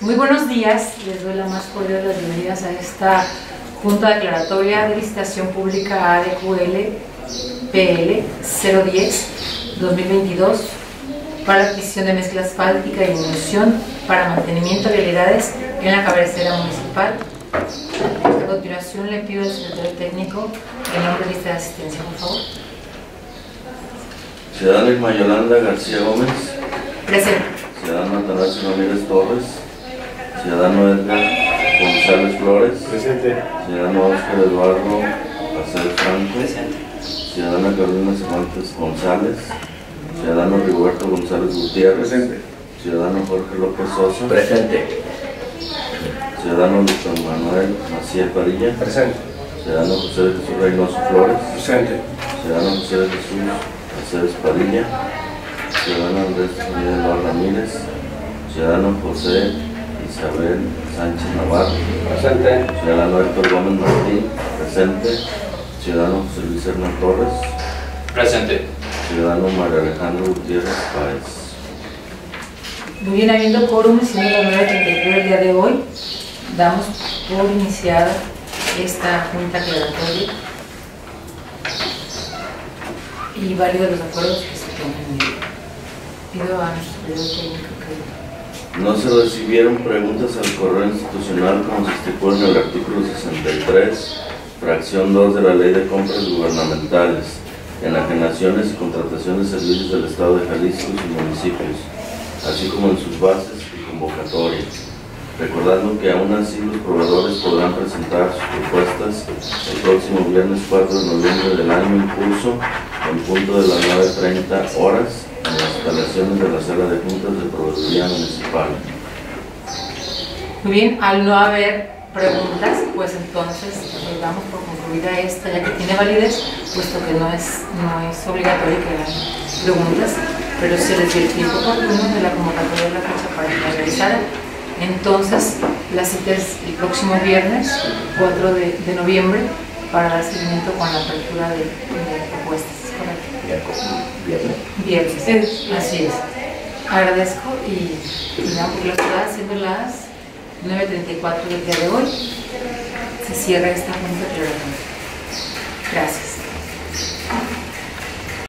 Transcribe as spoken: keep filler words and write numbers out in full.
Muy buenos días, les doy la más cordial de las bienvenidas a esta Junta Declaratoria de Licitación Pública A D Q L P L cero diez dos mil veintidós para la adquisición de mezcla asfáltica y emulsión para mantenimiento de vialidades en la cabecera municipal. A continuación le pido al secretario técnico el nombre de lista de asistencia, por favor. Ciudadana Irma Yolanda García Gómez. Presente. Ciudadano Atanasio Ramírez Torres. Ciudadano Edgar González Flores. Presente. Ciudadano Óscar Eduardo Aceves Franco. Presente. Ciudadana Carolina Cervantes González. Ciudadano Rigoberto González Gutiérrez. Presente. Ciudadano Jorge López Sosa. Presente. Ciudadano Víctor Manuel Maciel Padilla. Presente. Ciudadano José de Jesús Reynoso Flores. Presente. Ciudadano José de Jesús Aceves Padilla. Ciudadano Andrés Miguel Ramírez. Ciudadano José Isabel Sánchez Navarro. Presente. Ciudadano Héctor Gómez Martín. Presente. Ciudadano José Luis Hernán Torres. Presente. Ciudadano María Alejandro Gutiérrez Páez. Muy bien, habiendo quórum, siendo las nueve treinta y tres del día de hoy, damos por iniciada esta junta declaratoria y válidos los acuerdos que se tomen en ella. Pido a nuestro secretario técnico que... No se recibieron preguntas al correo institucional como se estipula en el artículo sesenta y tres, fracción dos de la Ley de Compras Gubernamentales, enajenaciones y contratación de servicios del Estado de Jalisco y sus municipios, así como en sus bases y convocatorias, recordando que aún así los proveedores podrán presentar sus propuestas el próximo viernes cuatro de noviembre del año en curso, en punto de las nueve treinta horas, en las instalaciones de la sala de juntas de proveeduría municipal. Muy bien, al no haber preguntas, pues entonces eh, damos por concluida esta, ya que tiene validez, puesto que no es, no es obligatorio que hagan preguntas, pero se les dio el tiempo oportuno de la convocatoria de la fecha para que la realizaran. Entonces, la cita es el próximo viernes, cuatro de, de noviembre, para dar seguimiento con la apertura de, de propuestas. ¿Correcto? Viernes. Viernes, así es. Agradezco y, y ya, porque lo está haciendo las nueve treinta y cuatro del día de hoy. Se cierra esta junta declaratoria. Gracias.